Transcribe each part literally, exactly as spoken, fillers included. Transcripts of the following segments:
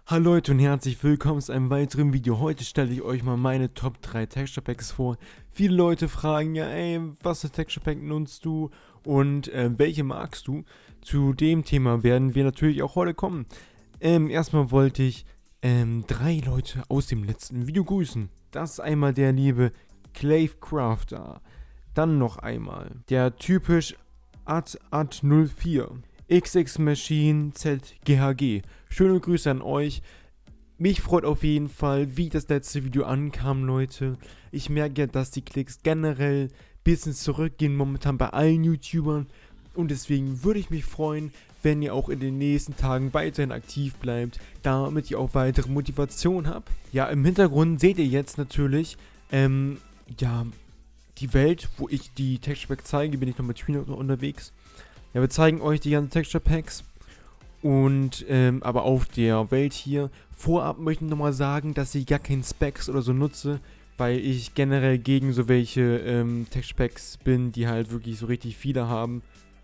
Hallo Leute und herzlich willkommen zu einem weiteren Video. Heute stelle ich euch mal meine Top drei Texture Packs vor. Viele Leute fragen ja, ey, was für Texture Pack nutzt du und äh, welche magst du? Zu dem Thema werden wir natürlich auch heute kommen. Ähm, erstmal wollte ich ähm, drei Leute aus dem letzten Video grüßen. Das ist einmal der liebe Clave Crafter. Dann noch einmal der typisch Ad Ad null vier. X X Machine Z G H G. Schöne Grüße an euch. Mich freut auf jeden Fall, wie das letzte Video ankam, Leute. Ich merke ja, dass die Klicks generell ein bisschen zurückgehen momentan bei allen YouTubern. Und deswegen würde ich mich freuen, wenn ihr auch in den nächsten Tagen weiterhin aktiv bleibt, damit ihr auch weitere Motivation habt. Ja, im Hintergrund seht ihr jetzt natürlich, ähm, ja, die Welt, wo ich die Texture Pack zeige, bin ich noch mit Twino unterwegs. Ja, wir zeigen euch die ganzen Texture Packs und ähm, aber auf der Welt hier. Vorab möchte ich nochmal sagen, dass ich gar keinen Specs oder so nutze, weil ich generell gegen so welche ähm, Texture Packs bin, die halt wirklich so richtig viele haben.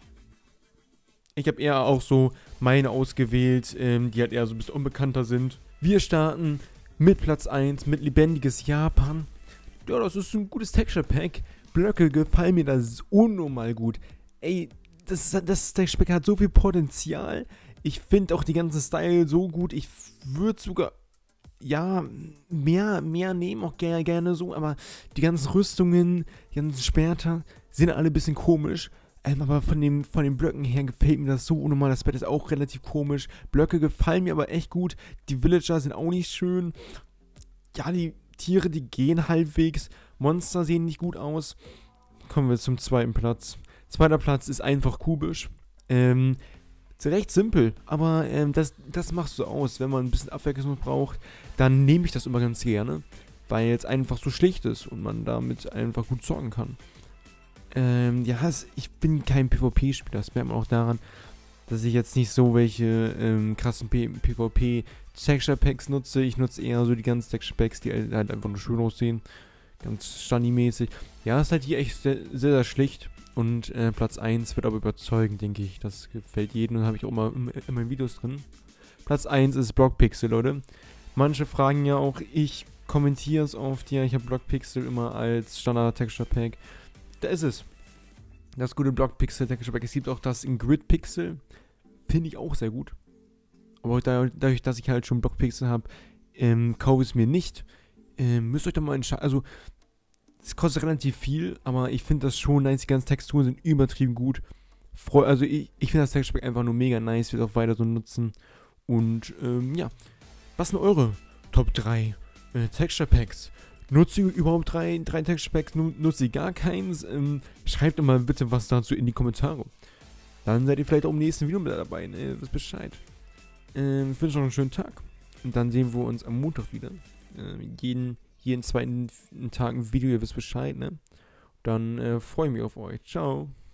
Ich habe eher auch so meine ausgewählt, ähm, die halt eher so ein bisschen unbekannter sind. Wir starten mit Platz eins, mit Lebendiges Japan. Ja, das ist ein gutes Texture Pack. Blöcke gefallen mir das unnormal gut. Ey, Das, das Texture Pack hat so viel Potenzial. Ich finde auch die ganzen Style so gut. Ich würde sogar, ja, mehr, mehr nehmen, auch gerne, gerne so. Aber die ganzen Rüstungen, die ganzen Schwerter sind alle ein bisschen komisch. Ähm, aber von, dem, von den Blöcken her gefällt mir das so unnormal. Das Bett ist auch relativ komisch. Blöcke gefallen mir aber echt gut. Die Villager sind auch nicht schön. Ja, die Tiere, die gehen halbwegs. Monster sehen nicht gut aus. Kommen wir zum zweiten Platz. Zweiter Platz ist einfach kubisch. Ähm, ist recht simpel, aber ähm, das, das macht so aus. Wenn man ein bisschen Abwechslung braucht, dann nehme ich das immer ganz gerne, weil es einfach so schlicht ist und man damit einfach gut sorgen kann. Ähm, ja, es, ich bin kein PvP-Spieler, das merkt man auch daran, dass ich jetzt nicht so welche ähm, krassen PvP-Texture-Packs nutze. Ich nutze eher so die ganzen Texture-Packs, die halt einfach nur schön aussehen. Ganz standardmäßig. Ja, ist halt hier echt sehr, sehr, sehr schlicht. Und äh, Platz eins wird aber überzeugend, denke ich. Das gefällt jedem und habe ich auch immer in, in meinen Videos drin. Platz eins ist Blockpixel, Leute. Manche fragen ja auch, ich kommentiere es oft, ja, ich habe Blockpixel immer als Standard-Texture-Pack. Da ist es. Das gute Blockpixel-Texture-Pack. Es gibt auch das in Grid-Pixel. Finde ich auch sehr gut. Aber da, dadurch, dass ich halt schon Blockpixel habe, ähm, kaufe ich es mir nicht. Ähm, müsst ihr euch doch mal entscheiden. Also, es kostet relativ viel, aber ich finde das schon nice. Die ganzen Texturen sind übertrieben gut. Freu also ich, ich finde das Texture Pack einfach nur mega nice. Wird auch weiter so nutzen. Und ähm, ja. Was sind eure Top drei äh, Texture Packs? Nutzt ihr überhaupt drei, drei Texture Packs? Nutzt ihr gar keins? Ähm, schreibt doch mal bitte was dazu in die Kommentare. Dann seid ihr vielleicht auch im nächsten Video mit dabei. Ne? Wisst Bescheid. Ähm, ich wünsche euch noch einen schönen Tag. Und dann sehen wir uns am Montag wieder. Ähm, jeden jeden zweiten Tag ein Video, ihr wisst Bescheid, ne? Dann äh, freue ich mich auf euch. Ciao.